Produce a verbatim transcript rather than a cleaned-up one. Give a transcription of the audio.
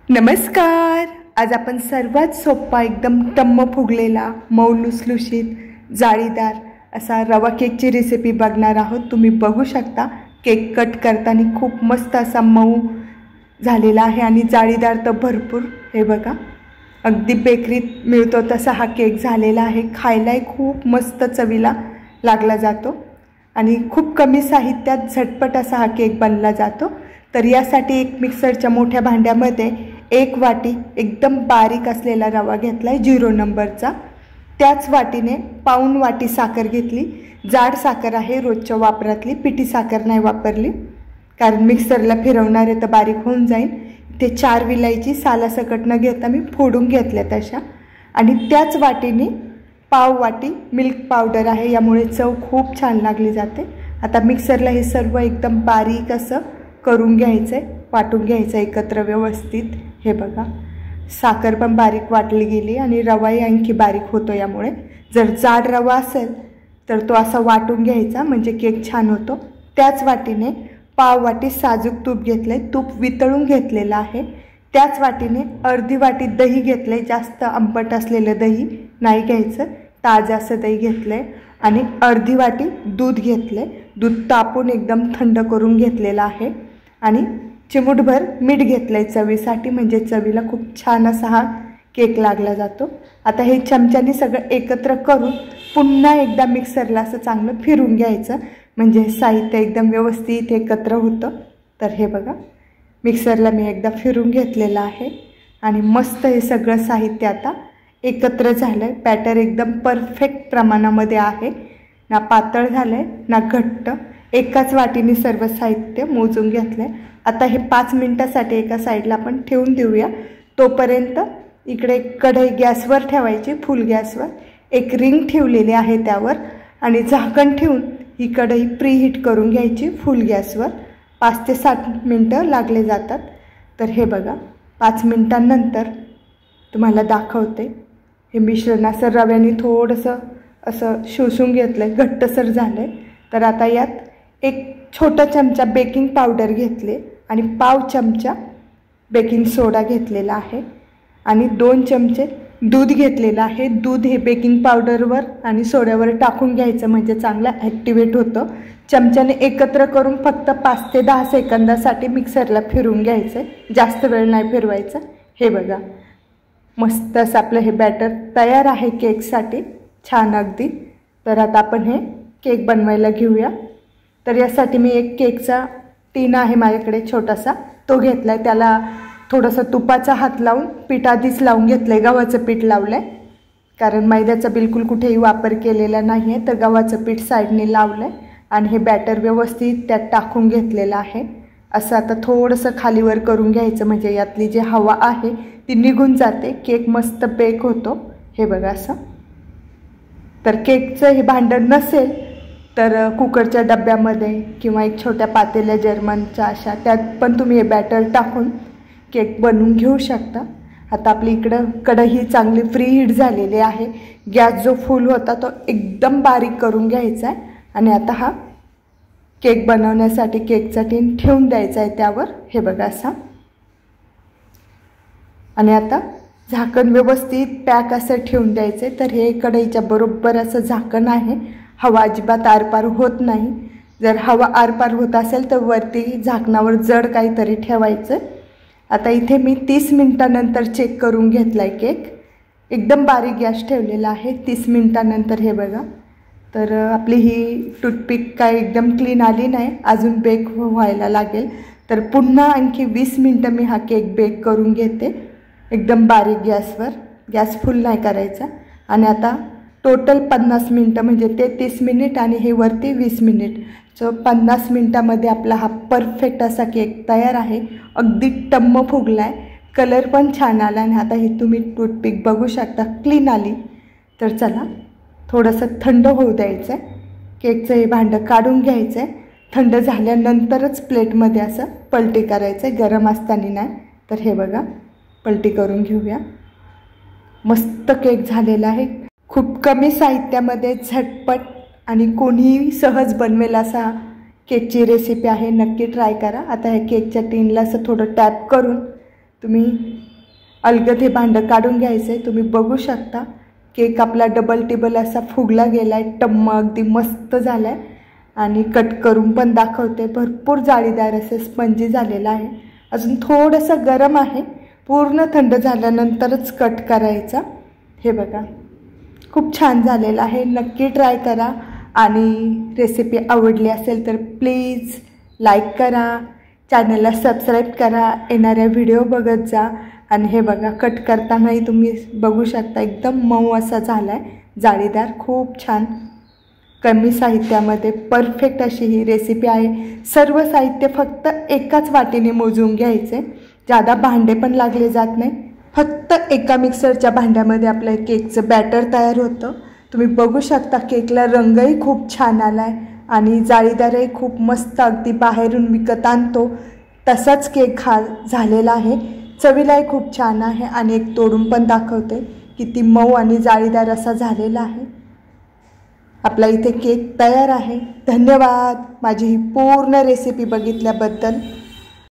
नमस्कार. आज आपण सर्वात सोपा एकदम टम्म फुगलेला मऊ लुसलुशीत जाळीदार असा रवा केकची रेसिपी बघणार आहोत. तुम्ही बघू शकता केक कट करताना खूप मस्त असा मऊ झालेला आहे आणि जाळीदार तर भरपूर. हे बघा, अगदी बेकरीत मिळतो तसा हा केक झालेला आहे. खायलाही खूप मस्त चवीला लागला जातो आणि खूप कमी साहित्यात झटपट असा हा केक बनला जातो. तर यासाठी एक मिक्सरच्या मोठ्या भांड्यामध्ये एक वाटी एकदम बारीक असलेला रवा घेतला आहे झिरो नंबरचा. त्याच वाटीने पाऊण वाटी साखर घेतली. जाड साखर आहे, रोजच्या वापरातली, पिठी साखर नाही वापरली कारण मिक्सरला फिरवणार आहे तर बारीक होऊन जाईल. ते चार विलायची सालासकट न घेता मी फोडून घेतल्या तशा. आणि त्याच वाटीने पाव वाटी मिल्क पावडर आहे, यामुळे चव खूप छान लागली जाते. आता मिक्सरला हे सर्व एकदम बारीक असं करून घ्यायचं आहे, वाटून घ्यायचं एकत्र व्यवस्थित. हे बघा, साखर पण बारीक वाटली गेली आणि रवाही आणखी बारीक होतो. यामुळे जर जाड रवा असेल तर तो असा वाटून घ्यायचा म्हणजे केक छान होतो. त्याच वाटीने पाव वाटी साजूक तूप घेतलं आहे, तूप वितळून घेतलेलं आहे. त्याच वाटीने अर्धी वाटी दही घेतलं आहे. जास्त आंबट असलेलं दही नाही घ्यायचं, ताजं असं दही घेतलं आहे. आणि अर्धी वाटी दूध घेतलं आहे. दूध तापून एकदम थंड करून घेतलेलं आहे. आणि चिमूटभर मीठ घेतलं आहे चवीसाठी, म्हणजे चवीला खूप छान असा हा केक लागला जातो. आता हे चमच्याने सगळं एकत्र करून पुन्हा एकदा मिक्सरला असं चांगलं फिरून घ्यायचं म्हणजे साहित्य एकदम व्यवस्थित एकत्र होतं. तर हे बघा, मिक्सरला मी एकदा फिरून घेतलेलं आहे आणि मस्त हे सगळं साहित्य आता एकत्र झालं आहे. बॅटर एकदम परफेक्ट प्रमाणामध्ये आहे, ना पातळ झालं आहे ना घट्ट. एकाच वाटीने सर्व साहित्य मोजून घेतलं आहे. आता हे पाच मिनटासाठी एका साईडला आपण ठेवून देऊया. तोपर्यंत इकडे कढई गॅसवर ठेवायची, फुल गॅसवर. एक रिंग ठेवलेली आहे त्यावर आणि झाकण ठेवून ही कढई प्रीहीट करून घ्यायची फुल गॅसवर. पाच ते सात मिनटं लागले जातात. तर हे बघा, पाच मिनटांनंतर तुम्हाला दाखवते. हे मिश्रण असं रव्याने थोडंसं असं शोषून घेतलं आहे, घट्टसर झालं आहे. तर आता यात एक छोटा चमचा बेकिंग पावडर घेतले आणि पाव चमचा बेकिंग सोडा घेतलेला आहे आणि दोन चमचे दूध घेतलेलं आहे. दूध हे बेकिंग पावडरवर आणि सोड्यावर टाकून घ्यायचं म्हणजे चांगलं ॲक्टिवेट होतं. चमच्याने एकत्र करून फक्त पाच ते दहा सेकंदासाठी मिक्सरला फिरून घ्यायचं, जास्त वेळ नाही फिरवायचं. हे बघा, मस्त असं आपलं हे बॅटर तयार आहे केकसाठी, छान अगदी. तर आता आपण हे केक बनवायला घेऊया. तर यासाठी मी एक केकचा टीन आहे माझ्याकडे छोटासा, तो घेतला आहे. त्याला थोडंसं तुपाचा हात लावून पीठ आधीच लावून घेतलं आहे, गव्हाचं पीठ लावलं आहे कारण मैद्याचा बिलकुल कुठेही वापर केलेला नाही आहे. तर गव्हाचं पीठ साईडने लावलं आहे आणि हे बॅटर व्यवस्थित त्यात टाकून घेतलेलं आहे. असं आता थोडंसं खालीवर करून घ्यायचं म्हणजे यातली जी हवा आहे ती निघून जाते, केक मस्त बेक होतो. हे बघा असं. तर केकचं हे भांडं नसेल तर कुकरच्या डब्यामध्ये किंवा एक छोट्या पातेल्या जर्मनच्या अशा त्यात पण तुम्ही हे बॅटर टाकून केक बनवून घेऊ शकता. आता आपली इकडं कढई चांगली फ्री हीट झालेली आहे. गॅस जो फुल होता तो एकदम बारीक करून घ्यायचा आहे आणि आता हा केक बनवण्यासाठी केकचा टीन ठेवून द्यायचा आहे त्यावर. हे बघा असा. आणि आता झाकण व्यवस्थित पॅक असं ठेवून द्यायचं आहे. तर हे कढईच्या बरोबर असं झाकण आहे, हवा अजिबात आरपार होत नाही. जर हवा आरपार होत असेल तर वरती झाकणावर जड काहीतरी ठेवायचं. आता इथे मी तीस मिनटानंतर चेक करून घेतला आहे केक. एकदम बारीक गॅस ठेवलेला आहे. तीस मिनटानंतर हे बघा, तर आपली ही टूथपिक काय एकदम क्लीन आली नाही, अजून बेक व्हायला लागेल. तर पुन्हा आणखी वीस मिनटं मी हा केक बेक करून घेते एकदम बारीक गॅसवर. गॅस फुल नाही करायचा. आणि आता टोटल पन्नास मिनटं म्हणजे ते तीस मिनिट आणि हे वरती वीस मिनिट, सो पन्नास मिनटामध्ये आपला हा परफेक्ट असा केक तयार आहे. अगदी टम्म फुगला आहे, कलर पण छान आला आणि आता हे तुम्ही टूथपिक बघू शकता क्लीन आली. तर चला थोडंसं थंड होऊ द्यायचं आहे. केकचं हे भांडं काढून घ्यायचं आहे. थंड झाल्यानंतरच प्लेटमध्ये असं पलटी करायचं आहे, गरम असताना नाही. तर हे बघा, पलटी करून घेऊया. मस्त केक झालेला आहे. खूप कमी साहित्यामध्ये झटपट आणि कोणीही सहज बनवेल असा केकची रेसिपी आहे. नक्की ट्राय करा. आता ह्या केकच्या टीनला असं थोडं टॅप करून तुम्ही अलगद हे भांडं काढून घ्यायचं आहे। तुम्ही बघू शकता केक आपला डबल टेबल असा फुगला गेला आहे, टम्म अगदी मस्त झाला आहे। आणि कट करून पण दाखवते, भरपूर जाळीदार असं स्पंजी झालेला आहे। अजून थोडंसं गरम आहे, पूर्ण थंड झाल्यानंतरच कट करायचा। हे बघा खूप छान झालेला आहे, नक्की ट्राय करा। आणि रेसिपी आवडली असेल तर प्लीज लाईक करा, चॅनलला सबस्क्राईब करा, येणाऱ्या व्हिडिओ बघत जा। आणि हे बघा कट करतानाही तुम्ही बघू शकता एकदम मऊ असा झाला आहे, जाळीदार, खूप छान। कमी साहित्यामध्ये परफेक्ट अशी ही रेसिपी आहे। सर्व साहित्य फक्त एकाच वाटीने मोजून घ्यायचे, जादा भांडे पण लागले जात नाही। फक्त एका मिक्सरच्या भांड्यामध्ये आपलं केकचं बॅटर तयार होतं। तुम्ही बघू शकता केकला रंगही खूप छान आला आहे आणि जाळीदारही खूप मस्त, अगदी बाहेरून विकत आणतो तसाच केक हा झालेला आहे। चवीलाही खूप छान आहे आणि एक तोडून पण दाखवते किती मऊ आणि जाळीदार असा झालेला आहे। आपला इथे केक तयार आहे। धन्यवाद माझी ही पूर्ण रेसिपी बघितल्याबद्दल।